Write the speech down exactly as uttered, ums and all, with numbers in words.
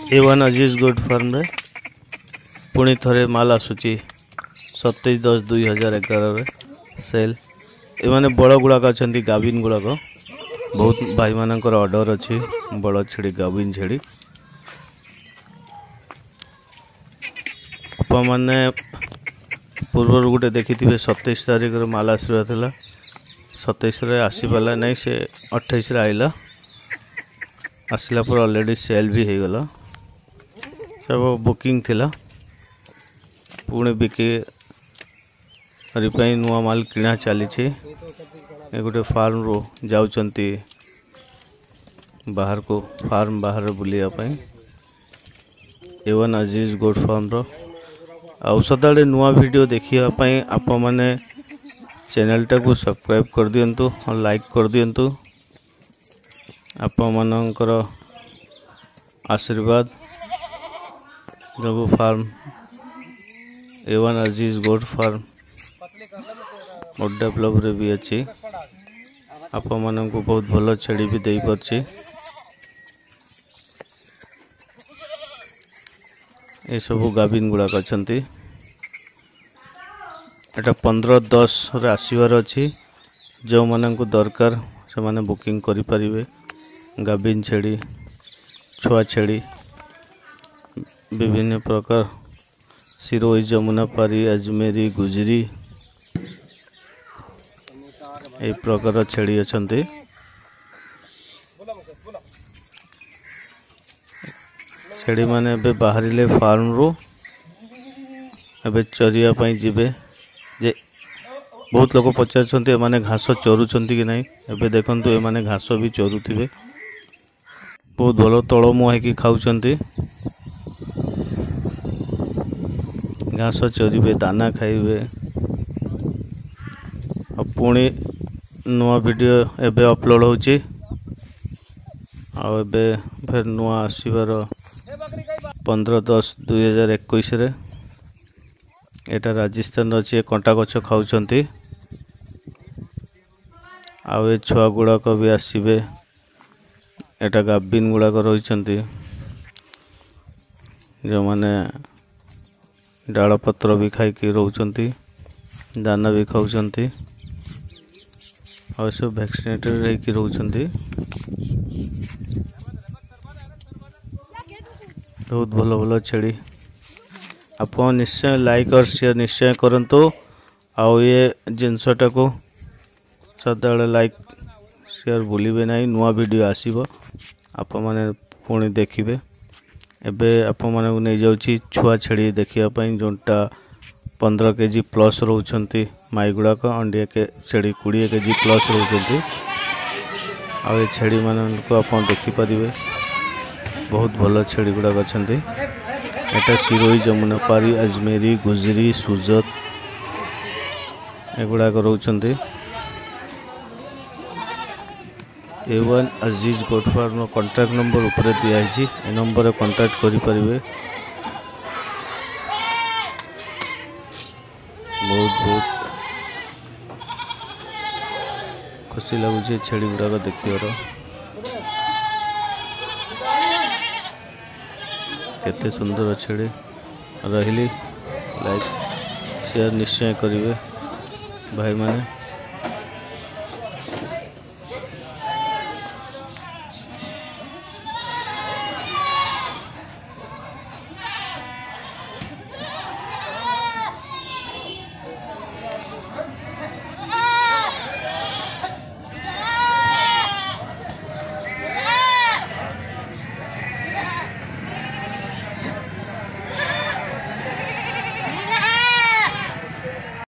ए one Aziz goat farm रे पुणी थरे माल आसूची सतैश दस दुई हजार एगार सेल एमाने बड़ गुड़ाक अच्छा गाभिन गुड़ाक बहुत भाई मानकर ऑर्डर अच्छी बड़ छेड़ी गाभिन छेड़ी आपने पूर्व गोटे देखी थे सतैश तारिख माल आसवा सतैश आसीपाला नहीं से अठाईस आइला आसला पर ऑलरेडी सेल भी हो गला सब बुकिंग थिला पुणे बिके रिपाई नुआ माल किणा चली गोटे फार्म रो जाउचंती बाहर को फार्म बाहर बुलिया ए वन अजीज गोट फार्म रो आउ सदाबले नुआ वीडियो देखिए आप मैंने चैनल टा को सब्सक्राइब कर दिंतु और लाइक कर दिंतु आप मानकर आशीर्वाद जो farm A one Aziz goat farm more develop रे भी अच्छी आप मान को बहुत भल छेड़ी भी दे पारछि ये सब गाभिन गुड़ाक अच्छा एटा पंद्रह दस रे आसबार अच्छी जो मान को दरकार से माने बुकिंग करि परिबे गाभिन छेड़ी छुआ छेड़ी विभिन्न प्रकार सिरोही जमुनापारी अजमेरी गुजरी ए प्रकार छेड़ी अच्छा छेड़ी माने बे बाहरिले फार्म रो एबे चरिया पई जिबे जे बहुत लोग पचार माने घास चरुंट कि नहीं एबे देखंतु ए माने घास भी चरुथिबे बहुत भल तल मुआ कि खाउछंती घास चरिबे दाना खाइबे पुणी नुआ वीडियो एबे अपलोड होची आबे फिर नुआ आसबार पंद्रह दस दुई हजार इक्कीस रे एटा राजस्थान अच्छे कंटा गछ खाऊंट आउ छुआ गुड़ाक भी आसबे एटा गाभिन गुड़ाक रही जो माने डाल पत्र भी खाई रोचंती दाना भी खाऊंट और सब वैक्सीनेटेड रही रोचंती बहुत भल भल छेड़ी आप निश्चय लाइक और शेयर निश्चय करंतु आउ ये जिनसटा को सदाबले लाइक शेयर भूलिबे नहीं नुआ वीडियो आसीबो आप माने पुणी देखिबे एबे आप माने को नहीं जाउची छुआ छेड़ी देखिया पई जोंटा पंद्रह केजी प्लस रोचंती माई गुड़ाक अंडिया के छेड़ी बीस केजी प्लस रोचंती आ ये छेड़ी मान को आप देखिपारे बहुत भल छेड़ी गुड़ाक अच्छा एटा सिरोही जमुनापारी अजमेरी गुजरी सुजत एगुड़ाक रोचंती A one Aziz goat farm contact number ऊपर दिखाई ए नंबर कॉन्टैक्ट करि परिबे बहुत बहुत खुशी लगुच छेड़ी गुड़ाक देखिबार केते सुंदर छेड़ी रही लाइक शेयर निश्चय करेंगे भाई माने।